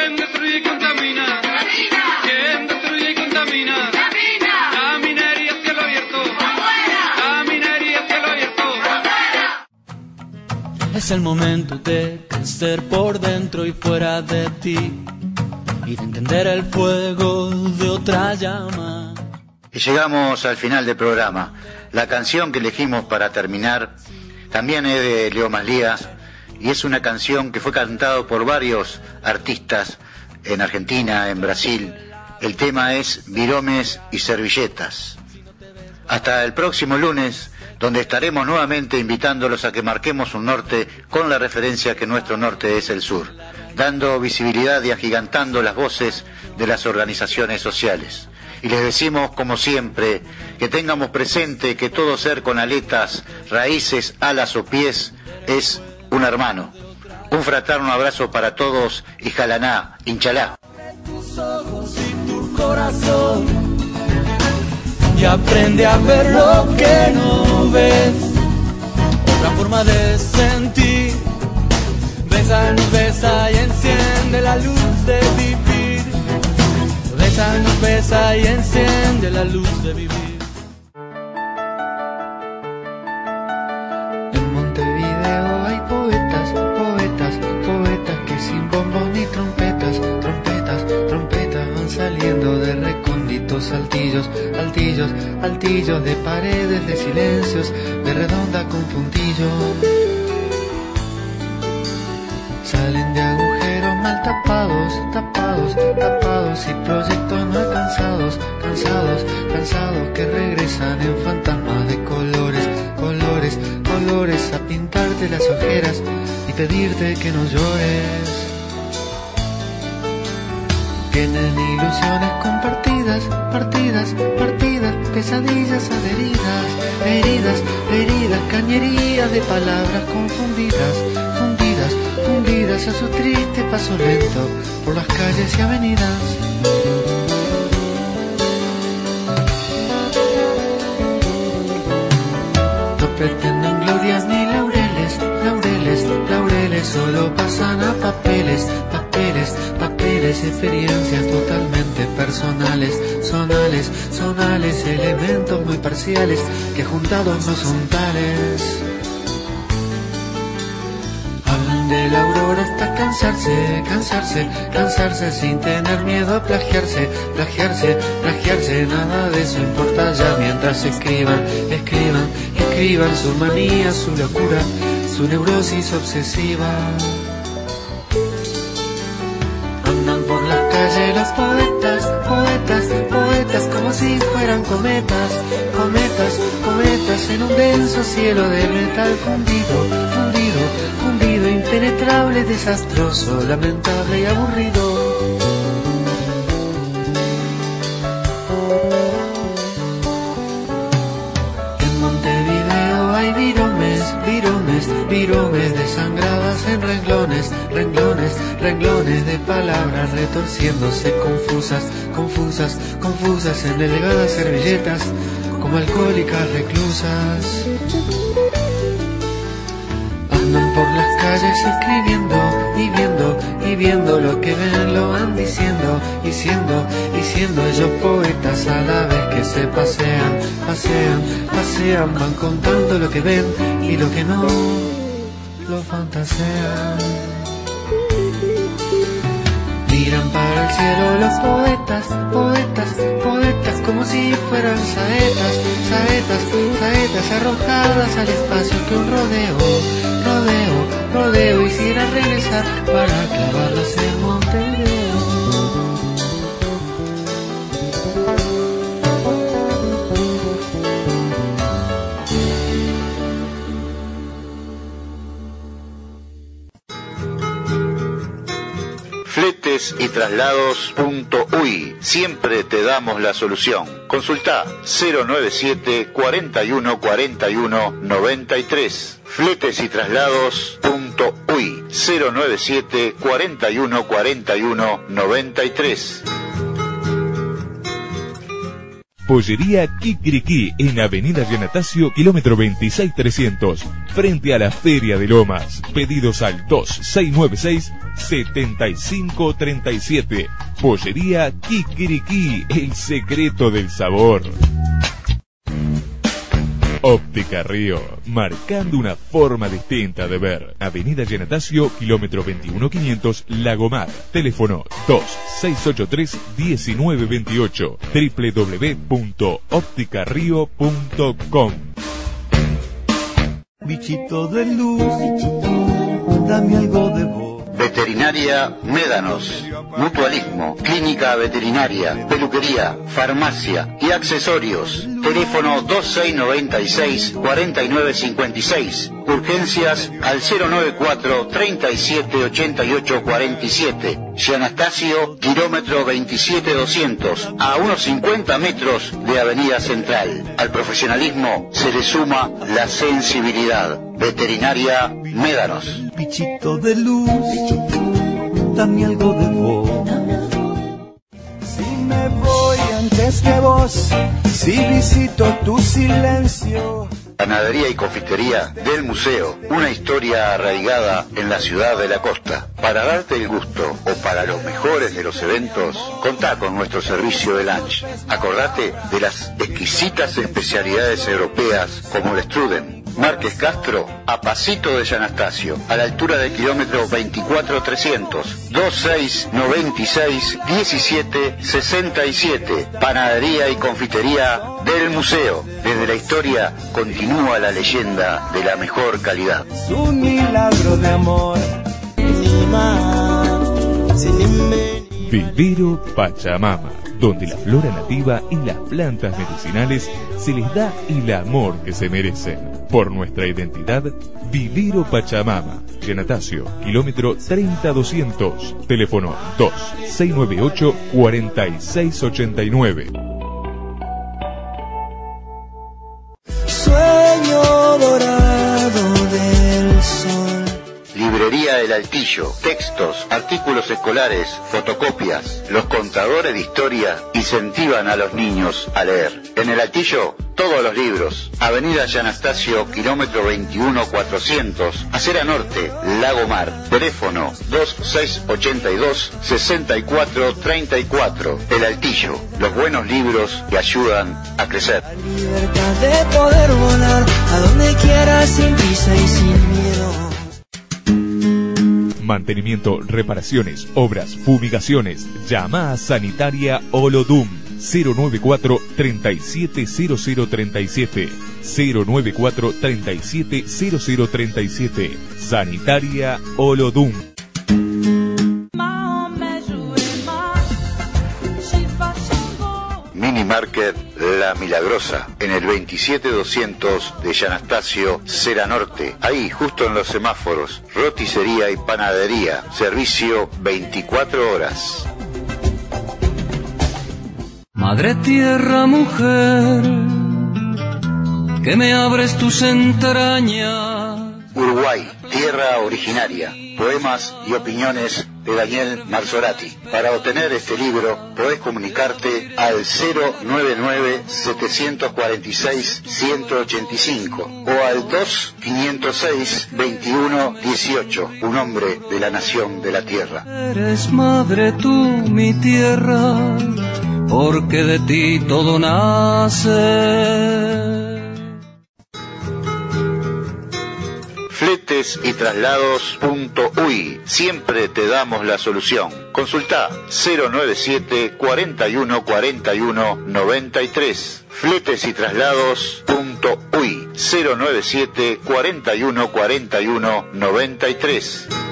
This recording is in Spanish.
¿Quién destruye y contamina? ¿Quién destruye y contamina? La minería a cielo abierto. La minería a cielo abierto. Es el momento de crecer por dentro y fuera de ti, y de entender el fuego de otra llama. Y llegamos al final del programa. La canción que elegimos para terminar también es de Leo Maslía, y es una canción que fue cantada por varios artistas en Argentina, en Brasil. El tema es Viromes y Servilletas. Hasta el próximo lunes, donde estaremos nuevamente invitándolos a que marquemos un norte con la referencia que nuestro norte es el sur, dando visibilidad y agigantando las voces de las organizaciones sociales. Y les decimos, como siempre, que tengamos presente que todo ser con aletas, raíces, alas o pies es un hermano. Un fraterno abrazo para todos y jalaná, inchalá. Tus ojos y tu corazón, y aprende a ver lo que no ves. Otra forma de sentir. Bésanos, besa y enciende la luz de vivir. Bésanos, besa y enciende la luz de vivir. En Montevideo hay poetas, poetas, poetas que sin bombos ni trompetas, trompetas, trompetas van saliendo de recónditos altillos, altillos, altillos de paredes de silencios, de redonda con puntillo. Salen de agujeros mal tapados, tapados, tapados y proyectos no alcanzados, cansados, cansados que regresan en fantasmas de colores, colores, colores a pintarte las ojeras y pedirte que no llores. Tienen ilusiones compartidas, partidas, partidas, pesadillas adheridas, heridas, heridas, cañerías de palabras confundidas, fundidas, fundidas a su triste paso lento por las calles y avenidas. No pretenden glorias ni laureles, laureles, laureles, solo pasan a papeles, papeles, papeles, experiencias totalmente personales, sonales, sonales, elementos muy parciales que juntados no son tales. Hablan de la aurora hasta cansarse, cansarse, cansarse sin tener miedo a plagiarse, plagiarse, plagiarse, nada de eso importa ya mientras escriban, escriban, escriban su manía, su locura, su neurosis obsesiva. Andan por las calles los poetas, poetas, poetas como si fueran cometas, cometas, cometas en un denso cielo de metal fundido, fundido, fundido, impenetrable, desastroso, lamentable y aburrido. En Montevideo hay viromes, viromes, viromes desangradas en renglones, renglones, renglones de palabras retorciéndose confusas, confusas, confusas en delgadas servilletas como alcohólicas reclusas. Andan por las calles escribiendo y viendo, y viendo lo que ven lo van diciendo, y siendo, ellos poetas a la vez que se pasean, pasean, pasean, van contando lo que ven y lo que no, lo fantasean. Miran para el cielo los poetas, poetas, poetas como si fueran saetas, saetas, saetas arrojadas al espacio que un rodeo, rodeo, rodeo hiciera regresar para clavarlas en Montevideo. Fletes y traslados.uy. Siempre te damos la solución. Consulta 097 41 41 93. Fletes y traslados.uy. 097 41 41 93. Pollería Kikiriki en Avenida Yanatacio, kilómetro 26300, frente a la Feria de Lomas. Pedidos al 2696-7537. Pollería Kikiriki, el secreto del sabor. Óptica Río, marcando una forma distinta de ver. Avenida Yanatacio, kilómetro 21500, Lagomar. Teléfono 2683-1928. www.opticario.com. Bichito de luz, dame algo de vos. Veterinaria Médanos, mutualismo, clínica veterinaria, peluquería, farmacia y accesorios. Teléfono 2696-4956. Urgencias al 094-378847. Gianastasio, kilómetro 27200, a unos 50 metros de Avenida Central. Al profesionalismo se le suma la sensibilidad. Veterinaria Médanos. Bichito de luz, dame algo de vos. Si me voy antes que vos, si visito tu silencio. Panadería y confitería del Museo, una historia arraigada en la ciudad de la costa. Para darte el gusto o para los mejores de los eventos, contá con nuestro servicio de lunch. Acordate de las exquisitas especialidades europeas como el strudel. Márquez Castro, a pasito de Yanastasio, a la altura del kilómetro 24300, 2696-1767. Panadería y confitería del Museo. Desde la historia continúa la leyenda de la mejor calidad. Es un milagro de amor. Vivero Pachamama, donde la flora nativa y las plantas medicinales se les da el amor que se merecen. Por nuestra identidad, Vivero Pachamama, Yanatacio, kilómetro 30200, teléfono 2698-4689. Sueño dorado del sol. Librería El Altillo, textos, artículos escolares, fotocopias. Los contadores de historia incentivan a los niños a leer. En El Altillo, todos los libros. Avenida Yanastasio, kilómetro 21400, Acera Norte, Lagomar. Teléfono 2682-6434. El Altillo, los buenos libros que ayudan a crecer. La libertad de poder volar a donde quiera sin prisa y sin miedo. Mantenimiento, reparaciones, obras, fumigaciones. Llama a Sanitaria Olodum 094-370037. 094-370037. Sanitaria Olodum. Mini Market La Milagrosa, en el 27200 de Yanastasio, Cera Norte. Ahí, justo en los semáforos. Roticería y panadería. Servicio 24 horas. Madre tierra, mujer, que me abres tus entrañas. Uruguay, tierra originaria. Poemas y opiniones de Daniel Marzorati. Para obtener este libro podés comunicarte al 099-746-185 o al 2506-2118. Un hombre de la nación de la tierra. Eres madre tú, mi tierra, porque de ti todo nace. Fletes y traslados.uy. Siempre te damos la solución. Consulta 097 41 41 93. Fletes y traslados.uy. 097 41 41 93.